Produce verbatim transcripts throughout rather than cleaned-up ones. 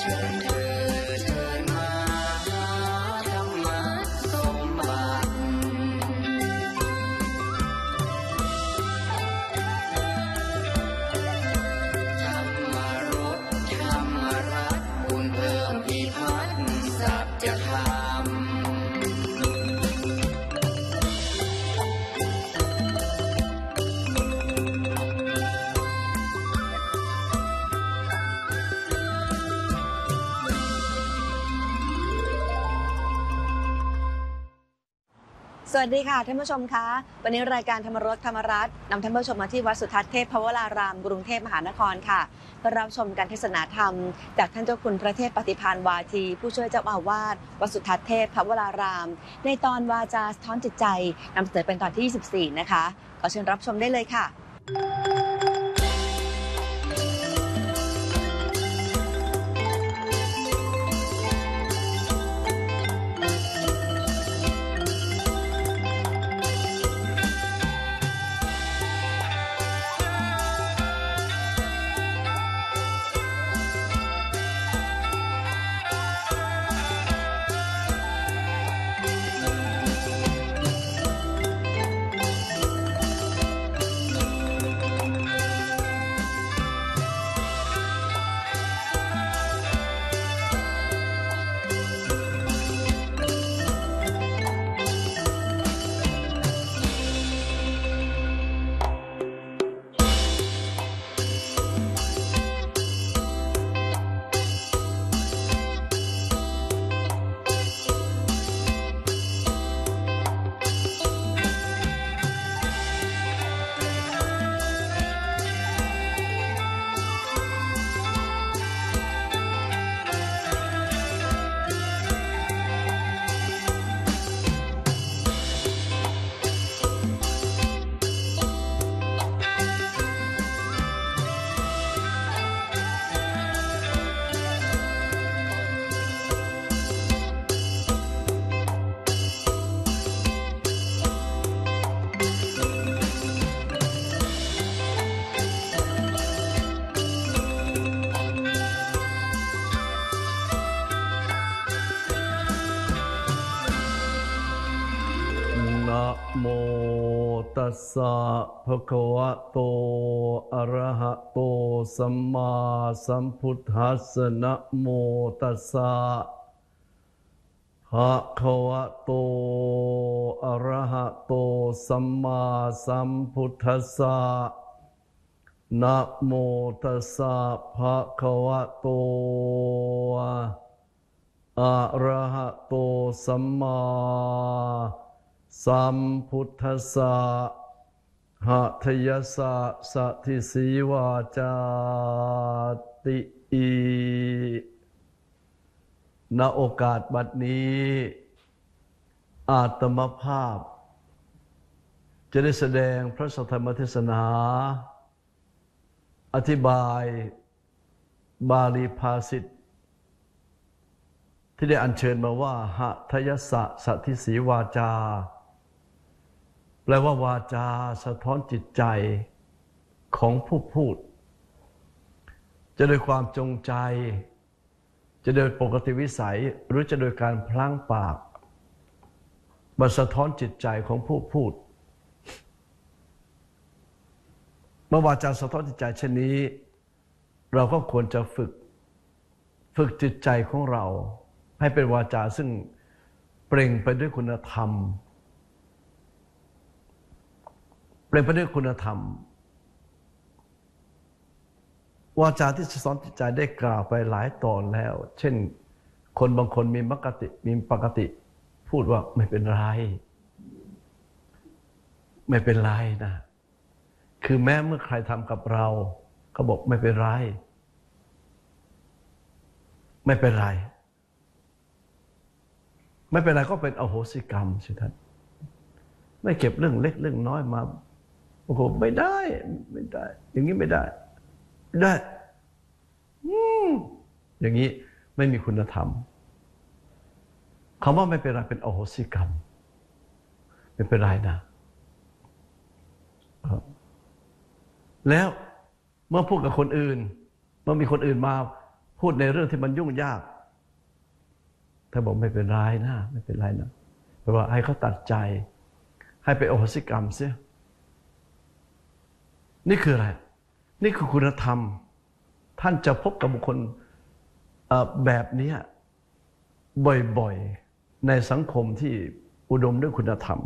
สวัสดีค่ะท่านผู้ชมคะวันนี้รายการธรรมรสธรรมรัตน์นำท่านผู้ชมมาที่วัดสุทัศน์เทพพวรารามกรุงเทพมหานครค่ะเพื่อรับชมการเทศนาธรรมจากท่านเจ้าคุณพระเทพปฏิภาณวาทีผู้ช่วยเจ้าอาวาสวัดสุทัศน์เทพพวรารามในตอนวาจาสะท้อนจิตใจนำเสนอเป็นตอนที่ยี่สิบสี่นะคะขอเชิญรับชมได้เลยค่ะนะโมตัสสะภะคะวะโตอะระหะโตสัมมาสัมพุทธัสสะนะโมตัสสะภะคะวะโตอะระหะโตสัมมาสัมพุทธัสสะนะโมตัสสะภะคะวะโตอะระหะโตสัมมาสัมพุทธัสสะหะทยสสะสัทธิสีวาจาติอีณโอกาสบัดนี้อาตมภาพจะได้แสดงพระสัทธรรมเทศนาอธิบายบาลีภาษิตที่ได้อัญเชิญมาว่าหะทยสสะสัทธิสีวาจาแปลว่าวาจาสะท้อนจิตใจของผู้พูดจะโดยความจงใจจะโดยปกติวิสัยหรือจะโดยการพลั้งปากมาสะท้อนจิตใจของผู้พูดเมื่อวาจาสะท้อนจิตใจเช่นนี้เราก็ควรจะฝึกฝึกจิตใจของเราให้เป็นวาจาซึ่งเปล่งไปด้วยคุณธรรมเปล่งไปด้วยคุณธรรมวาจาที่สะท้อนจิตใจได้กล่าวไปหลายตอนแล้วเช่นคนบางคนมีปกติมีปกติพูดว่าไม่เป็นไรไม่เป็นไรนะคือแม้เมื่อใครทำกับเราก็บอกไม่เป็นไรไม่เป็นไรไม่เป็นไรก็เป็นอโหสิกรรมสิท่านไม่เก็บเรื่องเล็กเรื่องน้อยมาโอ้โหไม่ได้ไม่ได้อย่างนี้ไม่ได้ไม่ได้อืมอย่างนี้ไม่มีคุณธรรมคำว่าไม่เป็นไรเป็นอโหสิกรรมไม่เป็นไรนะแล้วเมื่อพูดกับคนอื่นเมื่อมีคนอื่นมาพูดในเรื่องที่มันยุ่งยากถ้าบอกไม่เป็นไรนะไม่เป็นไรนะแปลว่าให้เขาตัดใจให้ไปอโหสิกรรมเสียนี่คืออะไรนี่คือคุณธรรมท่านจะพบกับบุคคลแบบนี้บ่อยๆในสังคมที่อุดมด้วยคุณธรรม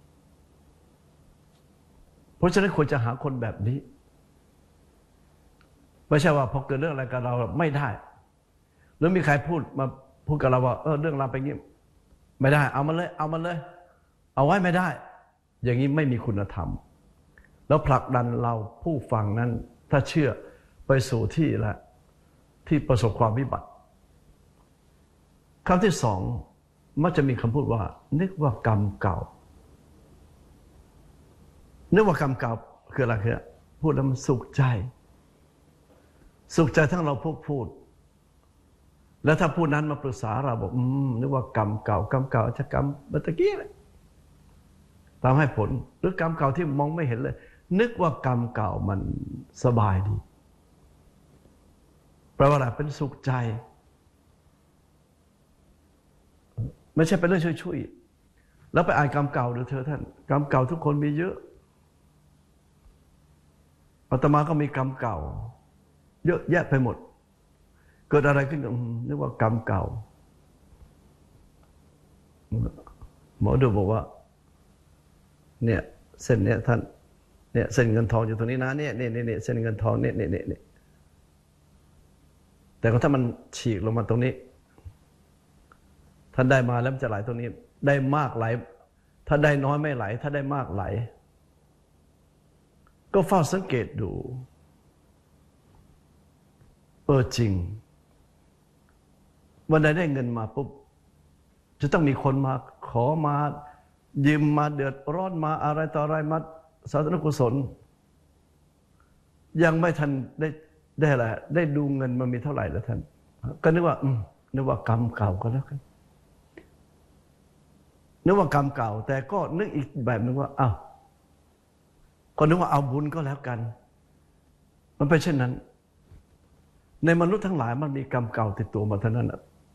เพราะฉะนั้นควรจะหาคนแบบนี้ไม่ใช่ว่าพอเกิดเรื่องอะไรกับเราไม่ได้หรือมีใครพูดมาพูดกับเราว่าเออเรื่องราวไปงี้ไม่ได้เอามันเลยเอามันเลยเอาไว้ไม่ได้อย่างนี้ไม่มีคุณธรรมแล้วผลักดันเราผู้ฟังนั้นถ้าเชื่อไปสู่ที่ละที่ประสบความวิบัติคำที่สองมักจะมีคำพูดว่านึกว่ากรรมเก่านึกว่ากรรมเก่าคืออะไรคือพูดแล้วมันสุขใจสุขใจทั้งเราพวกพูดแล้วถ้าผู้นั้นมาปรึกษาเราบอกอืมนึกว่ากรรมเก่ากรรมเก่าจะกรรมเมื่อกี้เลยตามให้ผลหรือกรรมเก่าที่มองไม่เห็นเลยนึกว่ากรรมเก่ามันสบายดีแปลว่าอะไรเป็นสุขใจไม่ใช่เป็นเรื่องช่วยๆแล้วไปอ่านกรรมเก่าดูเธอท่านกรรมเก่าทุกคนมีเยอะอาตมาก็มีกรรมเก่าเยอะแยะไปหมดเกิดอะไรขึ้นนึกว่ากรรมเก่าหมอดูบอกว่าเนี่ยเส้นเนี้ยท่านเนี่ยเส้นเงินทองอยู่ตรงนี้นะเนี่ยเนี่ยเนี่ยเส้นเงินทองเนี่ยเนี่ยเนี่ยแต่ก็ถ้ามันฉีกลงมาตรงนี้ท่านได้มาแล้วมันจะไหลตรงนี้ได้มากไหลถ้าได้น้อยไม่ไหลถ้าได้มากไหลก็เฝ้าสังเกตดูเออจริงวันใดได้เงินมาปุ๊บจะต้องมีคนมาขอมายืมมาเดือดร้อนมาอะไรต่ออะไรมาสาธารณกุศลยังไม่ทันได้ได้อะไรได้ดูเงินมันมีเท่าไหร่แล้วท่านก็นึกว่าอืมนึกว่ากรรมเก่าก็แล้วกันนึกว่ากรรมเก่าแต่ก็นึกอีกแบบนึงว่าอ้าวก็นึกว่าเอาบุญก็แล้วกันมันเป็นเช่นนั้นในมนุษย์ทั้งหลายมันมีกรรมเก่าติดตัวมาเท่านั้น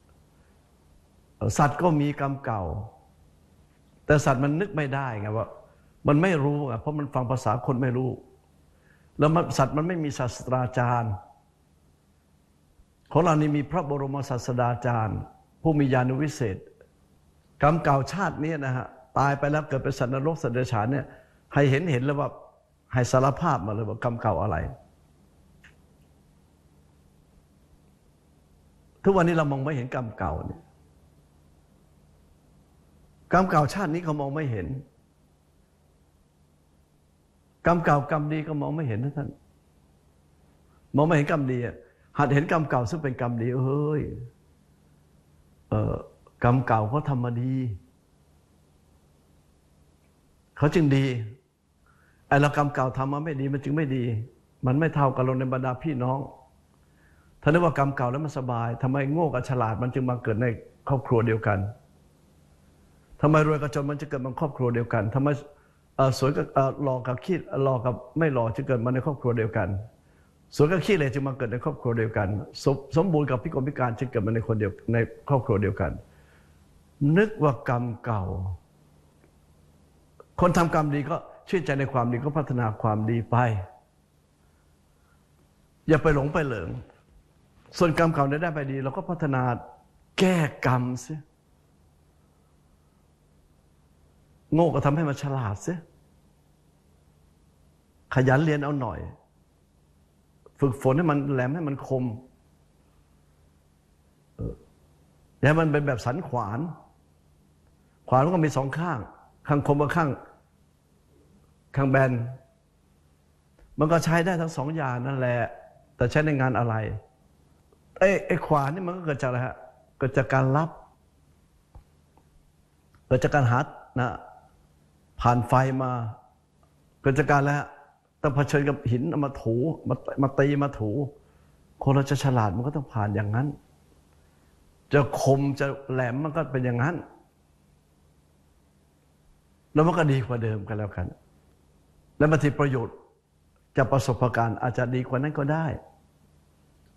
สัตว์ก็มีกรรมเก่าแต่สัตว์มันนึกไม่ได้ไงว่ามันไม่รู้ไงเพราะมันฟังภาษาคนไม่รู้แล้วสัตว์มันไม่มีศาสตราจารย์ของเรานี่มีพระบรมศาสดาจารย์ผู้มีญาณวิเศษกรรมเก่าชาตินี้นะฮะตายไปแล้วเกิดเป็นสัตว์นรกสัตว์เดรัจฉานเนี่ยให้เห็นเห็นแล้วว่าให้สารภาพมาเลยว่ากรรมเก่าอะไรทุกวันนี้เรามองไม่เห็นกรรมเก่าเนี่ยกรรมเก่าชาตินี้เขามองไม่เห็นกรรมเก่ากรรมดีก็มองไม่เห็นนะท่านมองไม่เห็นกรรมดีหัดเห็นกรรมเก่าซึ่งเป็นกรรมดีเฮ้ยเอ่อกรรมเก่าเขาทำมาดีเขาจึงดีไอ้เรากรรมเก่าทำมาไม่ดีมันจึงไม่ดีมันไม่เท่ากับเราในบรรดาพี่น้องถ้านึกว่ากรรมเก่าแล้วมันสบายทำไมโง่กับฉลาดมันจึงมาเกิดในครอบครัวเดียวกันทำไมรวยกับจนมันจะเกิดมาครอบครัวเดียวกันทำไมสวยกับหล่อกับขี้หล่อกับไม่หล่อจะเกิดมาในครอบครัวเดียวกันสวยกับขี้เลยจึงมาเกิดในครอบครัวเดียวกันสมบูรณ์กับพิกลพิการจึงเกิดมาในคนเดียวในครอบครัวเดียวกันนึกว่ากรรมเก่าคนทำกรรมดีก็ชื่นใจในความดีก็พัฒนาความดีไปอย่าไปหลงไปเหลิงส่วนกรรมเก่าได้ไปดีเราก็พัฒนาแก้กรรมเสียโง่ก็ทำให้มันฉลาดเสียขยันเรียนเอาหน่อยฝึกฝนให้มันแหลมให้มันคมอย่าให้มันเป็นแบบสันขวานขวานมันก็มีสองข้างข้างคมกับข้างข้างแบนมันก็ใช้ได้ทั้งสองอย่างนั่นแหละแต่ใช้ในงานอะไรไอ้ไอ้ขวานนี่มันก็เกิดจากอะไรฮะเกิดจากการรับเกิดจากการหัดนะผ่านไฟมาเกิดจากการแล้วต้องเผชิญกับหินเอามาถูมามาตีมาถูคนเราจะฉลาดมันก็ต้องผ่านอย่างนั้นจะคมจะแหลมมันก็เป็นอย่างนั้นแล้วมันก็ดีกว่าเดิมกันแล้วกันและบางทีประโยชน์จากประสบการณ์อาจจะดีกว่านั้นก็ได้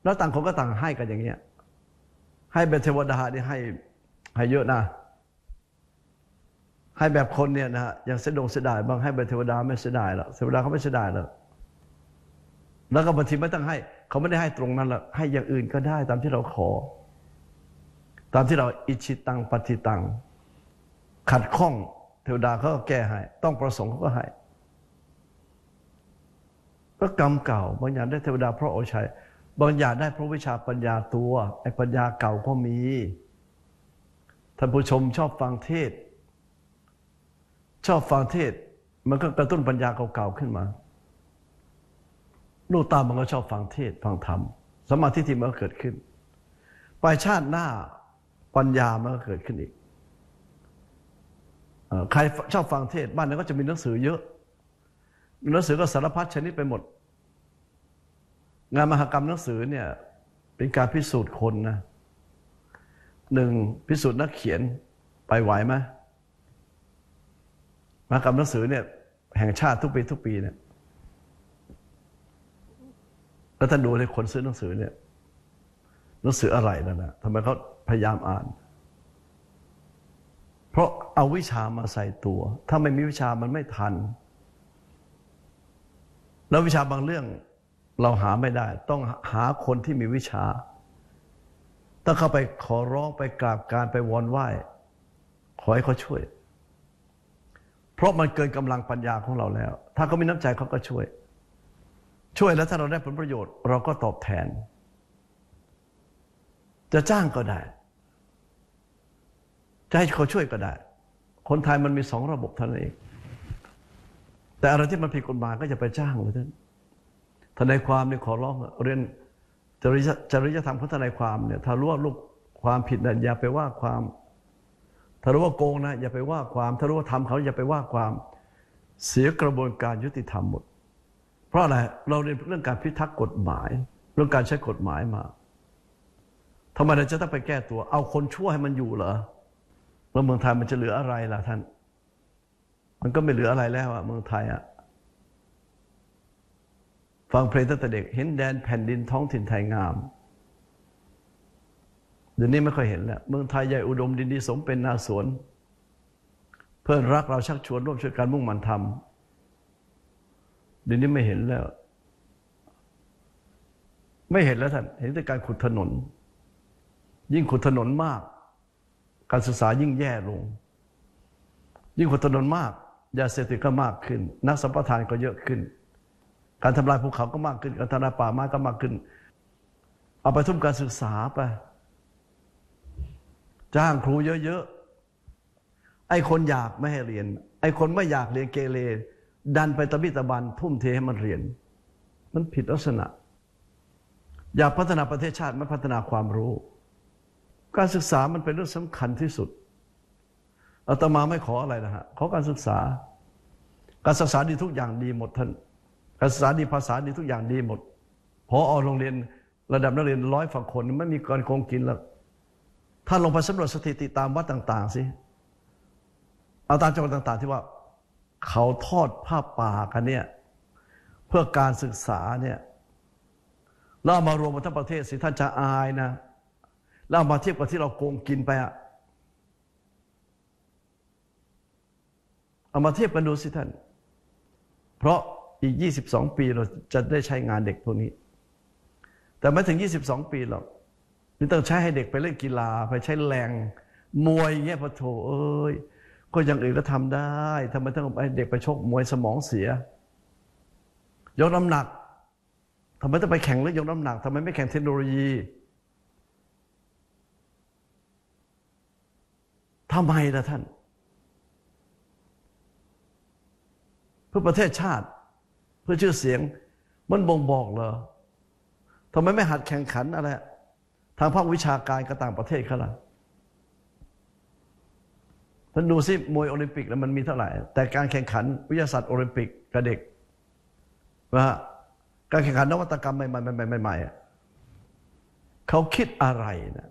แล้วต่างคนก็ต่างให้กันอย่างเงี้ยให้แบบเทวดานี่ให้ให้เยอะนะให้แบบคนเนี่ยนะฮะอย่างเสดงเสียดายบางให้แบบเทวดาไม่เสียดายหรอกเทวดาเขาไม่เสียดายหรอกแล้วก็บางทีไม่ต้องให้เขาไม่ได้ให้ตรงนั้นหรอกให้อย่างอื่นก็ได้ตามที่เราขอตามที่เราอิชิตังปฏิตังขัดข้องเทวดาเขาก็แก้ให้ต้องประสงค์เขาก็ให้ก็กรรมเก่าบางอย่างได้เทวดาเพราะโอชัยบางอย่างได้เพราะวิชาปัญญาตัวไอ้ปัญญาเก่าก็มีท่านผู้ชมชอบฟังเทศชอบฟังเทศมันก็กระตุ้นปัญญาเก่าๆขึ้นมาลูกตามันก็ชอบฟังเทศฟังธรรมสมาธิที่มันก็เกิดขึ้นปลายชาติหน้าปัญญามันก็เกิดขึ้นอีกใครชอบฟังเทศบ้านนั้นก็จะมีหนังสือเยอะหนังสือก็สารพัดชนิดไปหมดงานมหกรรมหนังสือเนี่ยเป็นการพิสูจน์คนนะหนึ่งพิสูจน์นักเขียนไปไหวไหมมหกรรมหนังสือเนี่ยแห่งชาติทุกปีทุกปีเนี่ยแล้วท่านดูในคนซื้อหนังสือเนี่ยหนังสืออะไรนั่นนะทำไมเขาพยายามอ่านเพราะเอาวิชามาใส่ตัวถ้าไม่มีวิชามันไม่ทันแล้ววิชาบางเรื่องเราหาไม่ได้ต้องหาคนที่มีวิชาต้องเข้าไปขอร้องไปกราบการไปวอนไหว้ขอให้เขาช่วยเพราะมันเกินกำลังปัญญาของเราแล้วถ้าเขามีน้ำใจเขาก็ช่วยช่วยแล้วถ้าเราได้ผลประโยชน์เราก็ตอบแทนจะจ้างก็ได้จะให้เขาช่วยก็ได้คนไทยมันมีสองระบบเท่านั้นเองแต่อะไรที่มันผิดกฎหมายก็จะไปจ้างเลยท่านทนายความเนี่ยขอร้องเรียนจริยจริยธรรมของทนายความเนี่ยถ้ารู้ว่าลูกความผิดนะอย่าไปว่าความถ้ารู้ว่าโกงนะอย่าไปว่าความถ้ารู้ว่าทำเขาอย่าไปว่าความเสียกระบวนการยุติธรรมหมดเพราะอะไรเราเรียนเรื่องการพิทักษ์กฎหมายเรื่องการใช้กฎหมายมาทำไมเราจะต้องไปแก้ตัวเอาคนชั่วให้มันอยู่เหรอแล้วเมืองไทยมันจะเหลืออะไรล่ะท่านมันก็ไม่เหลืออะไรแล้วอะเมืองไทยอะฟังเพลงตั้งแต่เด็กเห็นแดนแผ่นดินท้องถิ่นไทยงามเดี๋ยวนี้ไม่ค่อยเห็นแล้วเมืองไทยใหญ่อุดมดินดีสมเป็นนาสวนเพื่อนรักเราชักชวนร่วมช่วยกันมุ่งมั่นทำเดี๋ยวนี้ไม่เห็นแล้วไม่เห็นแล้วท่านเห็นแต่การขุดถนนยิ่งขุดถนนมากการศึกษายิ่งแย่ลงยิ่งขุดถนนมากยาเสพติดก็มากขึ้นนักสัมปทานก็เยอะขึ้นการทำลายภูเขาก็มากขึ้นการทำลายป่าไม้ก็มากขึ้นเอาไปทุ่มการศึกษาไปจ้างครูเยอะๆไอ้คนอยากไม่ให้เรียนไอ้คนไม่อยากเรียนเกเรดันไปตะบิตะบันทุ่มเทให้มันเรียนมันผิดลักษณะอยากพัฒนาประเทศชาติไม่พัฒนาความรู้การศึกษามันเป็นเรื่องสำคัญที่สุดอาตมาไม่ขออะไรนะฮะขอการศึกษาการศึกษาดีทุกอย่างดีหมดท่านการศึกษาดีภาษาดีทุกอย่างดีหมดพออโรงเรียนระดับนักเรียนร้อยฝั่งคนไม่มีการโกงกินแล้วถ้าลงไปสำรวจสถิติตามวัดต่างๆสิเอาตามจังหวัดต่างๆที่ว่าเขาทอดผ้าป่ากันเนี่ยเพื่อการศึกษาเนี่ยแล้วเอามารวมกันทั้งประเทศสิท่านจะอายนะแล้วเอามาเทียบกับที่เราโกงกินไปอะเอามาเทียบกันดูสิท่านเพราะอีกยี่สิบสองปีเราจะได้ใช้งานเด็กพวกนี้แต่ไม่ถึงยี่สิบสองปีหรอกนี่ต้องใช้ให้เด็กไปเล่นกีฬาไปใช้แรงมวยเงี้ยพอโถเอ้ยก็อย่างอื่นก็ทำได้ทำไมต้องให้เด็กไปชกมวยสมองเสียยกน้ำหนักทำไมต้องไปแข่งเรื่องยกน้ำหนักทำไมไม่แข่งเทคโนโลยีทำไมล่ะท่านเพื่อประเทศชาติเพื่อชื่อเสียงมันบ่งบอกเหรอทำไมไม่หัดแข่งขันอะไรทางภาควิชาการกับต่างประเทศเขาล่ะท่านดูสิมวยโอลิมปิกแล้วมันมีเท่าไหร่แต่การแข่งขันวิทยาศาสตร์โอลิมปิกกับเด็กว่าการแข่งขันนวัตกรรมใหม่ๆใหม่ๆเขาคิดอะไรนะ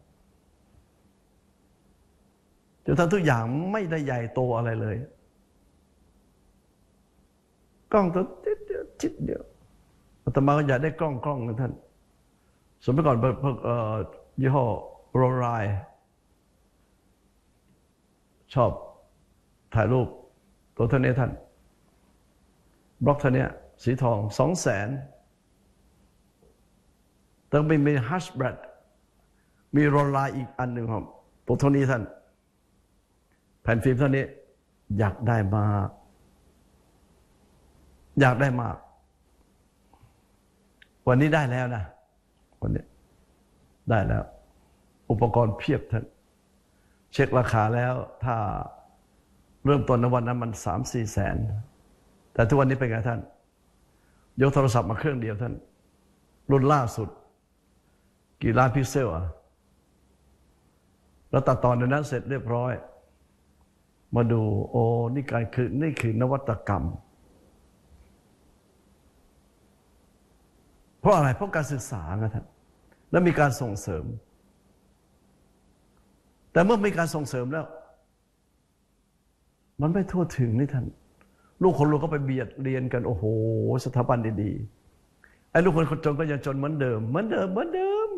จนทั้งทุกอย่างไม่ได้ใหญ่โตอะไรเลยกล้องตัวจิดเดียวอาตมาก็อยากได้กล้องกล้องนะท่านสมัยก่อนพวกยี่ห้อโรลไลชอบถ่ายรูปตัวเท่านี้ท่านบล็อกเท่านี้สีทองสองแสนต้องไปมีฮัชแบรดมีโรลไลอีกอันหนึ่งครับตัวเท่านี้ท่านแผ่นฟิล์มเท่านี้อยากได้มากอยากได้มากวันนี้ได้แล้วนะวันนี้ได้แล้ว อุปกรณ์เพียบท่านเช็คราคาแล้วถ้าเริ่มต้นในวันนั้นมันสามสี่แสนแต่ทุกวันนี้เป็นไงท่านยกโทรศัพท์มาเครื่องเดียวท่านรุ่นล่าสุดกี่ล้านพิกเซลอ่ะแล้วตัดต่อในนั้นเสร็จเรียบร้อยมาดูโอ้นี่การคือนี่คือนวัตกรรมเพราะอะไรเพราะการศึกษาไงท่านและมีการส่งเสริมแต่เมื่อมีการส่งเสริมแล้วมันไม่ทั่วถึงนี่ท่านลูกคนรวยก็ไปเบียดเรียนกันโอ้โหสถาบันดีๆไอ้ลูกคนจนก็ยังจนเหมือนเดิมเหมือนเดิมเหมือนเดิม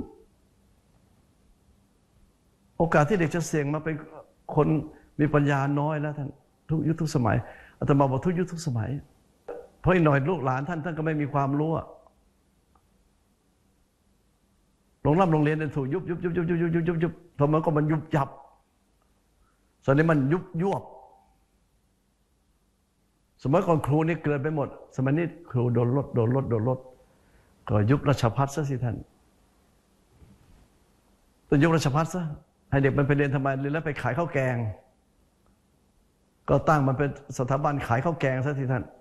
โอกาสที่เด็กจะเสี่ยงมาเป็นคนมีปัญญาน้อยแล้วท่านทุกยุคทุกสมัยอาตมาบอกทุกยุคทุกสมัยเพราะอีกหน่อยลูกหลานท่านท่านก็ไม่มีความรู้โรงรับโรงเรียนถูกยุบยุบยุบยุบยุบยุบยุบยุบยุบทำไมก็มันยุบยับตอนนี้มันยุบยวบสมัยก่อนครูนี่เกินไปหมดสมัยนี้ครูโดนลดโดนลดโดนลดก็ยุบราชภัฏซะสิท่านต้องยุบราชภัฏซะให้เด็กมันไปเรียนทำไมเรียนแล้วไปขายข้าวแกงก็ตั้งมันเป็นสถาบันขายข้าวแกงซะสิท่าน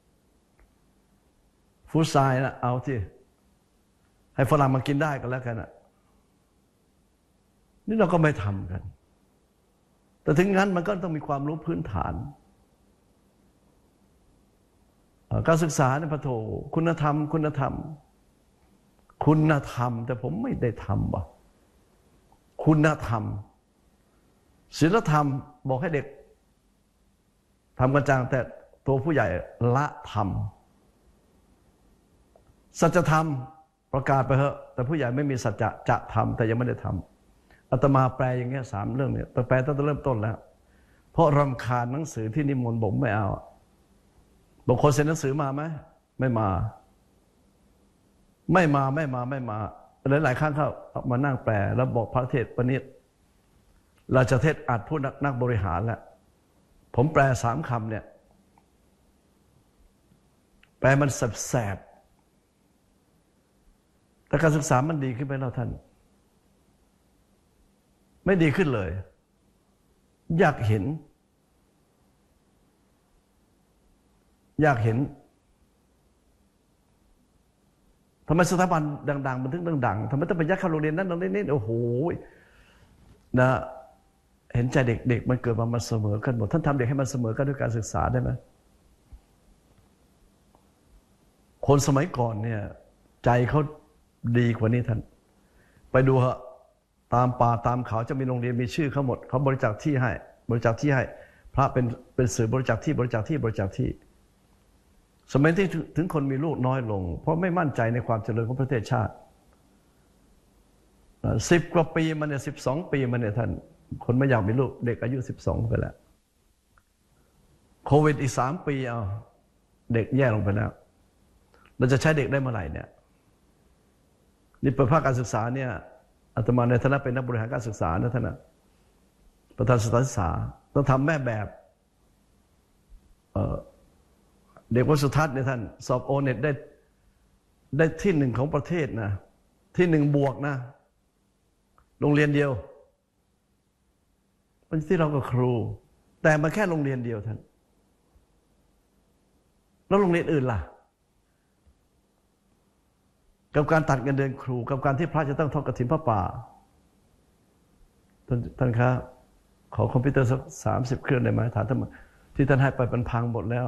ฟู้ดไซน์นะเอาที่ให้ฝรั่งมากินได้กันแล้วกันนะนี่เราก็ไม่ทำกันแต่ถึงงั้นมันก็ต้องมีความรู้พื้นฐานการศึกษาเนี่ยพระโถคุณธรรมคุณธรรมคุณธรรมแต่ผมไม่ได้ทำว่ะคุณธรรมศีลธรรมบอกให้เด็กทำกันจังแต่ตัวผู้ใหญ่ละธรรมสัจธรรมประกาศไปเถอะแต่ผู้ใหญ่ไม่มีสัจจะจะทำแต่ยังไม่ได้ทำอาตมาแปลอย่างเงี้ยสามเรื่องเนี่ยแต่แปลตั้งแต่เริ่มต้นแล้วเพราะรำคาญหนังสือที่นิมนต์ผมไม่เอาบางคนเซ็นหนังสือมาไหมไม่มาไม่มาไม่มาไม่มาหลายๆครั้งเขามานั่งแปลแล้วบอกพระเทศประณีตเราจะเทศอัดผู้นักนักบริหารแล้วผมแปลสามคำเนี่ยแปลมันแสบแต่การศึกษามันดีขึ้นไหมเราท่านไม่ดีขึ้นเลยอยากเห็นอยากเห็นทำไมสถาบันดังๆมันถึงดังๆทำไมต้องไปยัดเข้าโรงเรียนนั้นโรงเรียนนี้โอ้โหนะเห็นใจเด็กๆมันเกิดมามันเสมอกันหมดท่านทำเด็กให้มันเสมอกันด้วยการศึกษาได้ไหมคนสมัยก่อนเนี่ยใจเขาดีกว่านี้ท่านไปดูเหอะตามป่าตามเขาจะมีโรงเรียนมีชื่อเขาหมดเขาบริจาคที่ให้บริจาคที่ให้พระเป็นเป็นสื่อบริจาคที่บริจาคที่บริจาคที่สมัยที่ถึงคนมีลูกน้อยลงเพราะไม่มั่นใจในความเจริญของประเทศชาติสิบกว่าปีมันเนี่ยสิบสองปีมันเนี่ยท่านคนไม่อยากมีลูกเด็กอายุสิบสองไปแล้วโควิดอีกสามปีเอาเด็กแย่ลงไปแล้วเราจะใช้เด็กได้เมื่อไหร่เนี่ยนี่เป็นภาคการศึกษาเนี่ยอาตมาในฐานะเป็นนักบริหารการศึกษานะท่านนะประธานสถานศึกษาต้องทำแม่แบบเด็กวัดสุทัศน์เนี่ยท่านสอบโอเน็ตได้ได้ที่หนึ่งของประเทศนะที่หนึ่งบวกนะโรงเรียนเดียวมันที่เรากับครูแต่มันแค่โรงเรียนเดียวท่านแล้วโรงเรียนอื่นล่ะกับการตัดเงินเดือนครูกับการที่พระจะต้องทอดกฐินพระป่าท่านท่านครับขอคอมพิวเตอร์สักสามสิบเครื่องได้ไหมถามท่านที่ท่านให้ไปมันพังหมดแล้ว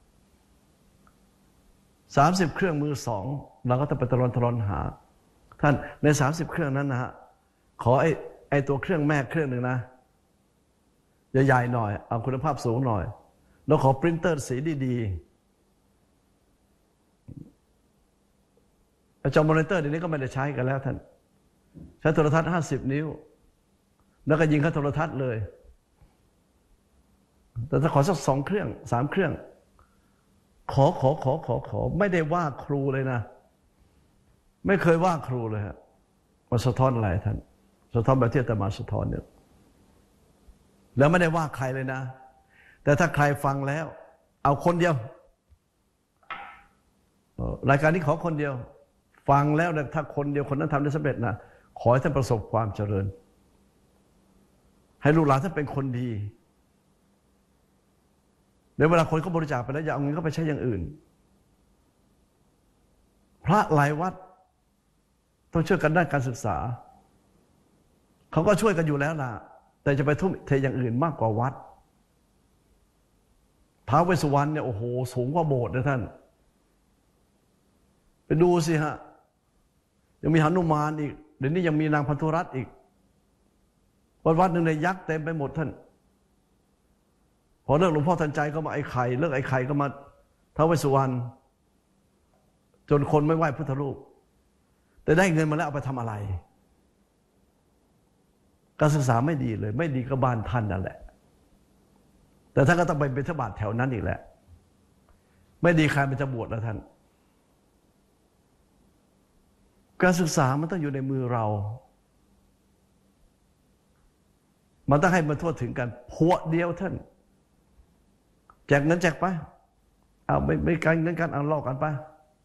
สามสิบเครื่องมือสองเราก็ต้องไปตะลอนตะลอนหาท่านในสามสิบเครื่องนั้นนะฮะขอไอ้ไอ้ตัวเครื่องแม่เครื่องหนึ่งนะใหญ่ๆหน่อยเอาคุณภาพสูงหน่อยแล้วขอปรินเตอร์สีดีๆไจอมอนิเตอร์เดี๋ยวนี้ก็ไม่ได้ใช้กันแล้วท่านใช้โทรทัศน์ห้าสิบนิ้วแล้วก็ยิงเข้าโทรทัศน์เลยแต่ถ้าขอสักสองเครื่องสามเครื่องขอขอขอขอขอไม่ได้ว่าครูเลยนะไม่เคยว่าครูเลยฮะมาสะท้อนอะไรท่านสะท้อนแบบที่อาตมาสะท้อนเนี่ยแล้วไม่ได้ว่าใครเลยนะแต่ถ้าใครฟังแล้วเอาคนเดียวรายการนี้ขอคนเดียวฟังแล้วถ้าคนเดียวคนนั้นทำได้สำเร็จนะขอให้ท่านประสบความเจริญให้ลูกหลานท่านเป็นคนดีเดี๋ยวเวลาคนเขาบริจาคไปแล้วอย่าเอาเงินเขาไปใช้อย่างอื่นพระหลายวัดต้องช่วยกันด้านการศึกษาเขาก็ช่วยกันอยู่แล้วล่ะแต่จะไปทุ่มเทอย่างอื่นมากกว่าวัดท้าวเวสสุวรรณเนี่ยโอ้โหสูงกว่าโบสถ์นะท่านไปดูสิฮะยังมีหนุมานอีกเดี๋ยวนี้ยังมีนางพันธุรัตน์อีกวัดวัดหนึ่งในยักษ์เต็มไปหมดท่านพอเลิกหลวงพ่อทันใจก็มาไอ้ไข่เลิกไอ้ไข่ก็มาท้าวเวสสุวรรณจนคนไม่ไหว้พุทธรูปแต่ได้เงินมาแล้วเอาไปทำอะไรการศึกษาไม่ดีเลยไม่ดีก็บ้านท่านนั่นแหละแต่ท่านก็ต้องไปบิณฑบาตแถวนั้นอีกแหละไม่ดีใครมันจะบวชแล้วท่านการศึกษามันต้องอยู่ในมือเรามันต้องให้มันทั่วถึงกันพวกเดียวท่านแจกเงินแจกไปเอาไม่ไม่การเงินการเอาลอกกันไป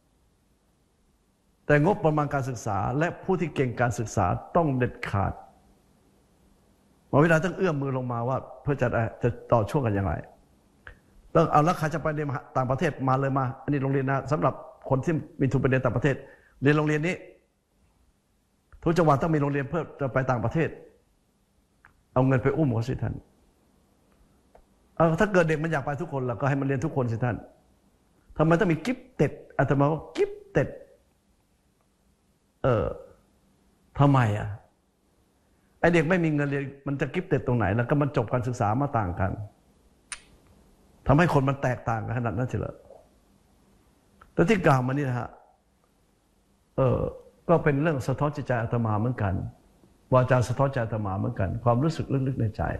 แต่งบประมาณการศึกษาและผู้ที่เก่งการศึกษาต้องเด็ดขาดเวลาต้องเอื้อมมือลงมาว่าเพื่อจะจะต่อช่วงกันยังไงต้องเอาแล้วใครจะไปเรียนต่างประเทศมาเลยมาอันนี้โรงเรียนนะสำหรับคนที่มีทุนไปเรียนต่างประเทศเรียนโรงเรียนนี้ทุกจังหวัดต้องมีโรงเรียนเพื่อจะไปต่างประเทศเอาเงินไปอุ้มเขาสิท่านเอาถ้าเกิดเด็กมันอยากไปทุกคนแล้วก็ให้มันเรียนทุกคนสิท่านทำไมต้องมีกิฟต์เต็ดอาตมาว่ากิฟต์เต็ดเออทำไมอ่ะไอเด็กไม่มีเงินเรียนมันจะกิฟต์เต็ดตรงไหนแล้วก็มันจบการศึกษามาต่างกันทำให้คนมันแตกต่างกันขนาดนั้นเฉลยแต่ที่กล่าวมานี่นะฮะเออก็เป็นเรื่องสะท้อนจิตใจอาตมาเหมือนกันวาจาสะท้อนใจอาตมาเหมือนกันความรู้สึกลึกๆในใจ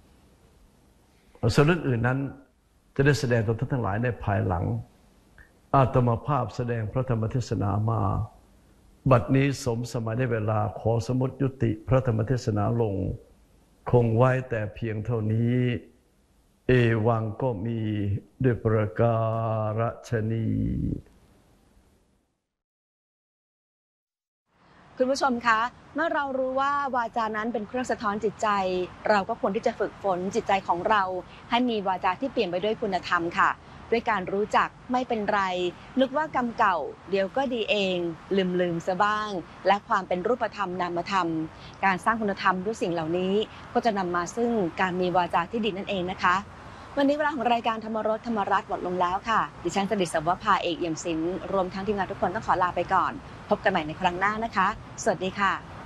ส่วนเรื่องอื่นนั้นจะได้แสดงต่อท่านทั้งหลายในภายหลังอาตมาภาพแสดงพระธรรมเทศนามาบัดนี้สมสมัยได้เวลาขอสมุติยุติพระธรรมเทศนาลงคงไว้แต่เพียงเท่านี้เอวังก็มีด้วยประการฉนีคุณผู้ชมคะเมื่อเรารู้ว่าวาจานั้นเป็นเครื่องสะท้อนจิตใจเราก็ควรที่จะฝึกฝนจิตใจของเราให้มีวาจาที่เปลี่ยนไปด้วยคุณธรรมค่ะด้วยการรู้จักไม่เป็นไรนึกว่ากรรมเก่าเดี๋ยวก็ดีเองลืมลืมซะบ้างและความเป็นรูปธรรมนามธรรมการสร้างคุณธรรมด้วยสิ่งเหล่านี้ก็จะนำมาซึ่งการมีวาจาที่ดีนั่นเองนะคะวันนี้เวลาของรายการธรรมรสธรรมรัตน์หมดลงแล้วค่ะดิฉันสดิษฐ์สวภาเอกเอี่ยมศิลป์รวมทั้งทีมงานทุกคนต้องขอลาไปก่อนพบกันใหม่ในครั้งหน้านะคะสวัสดีค่ะ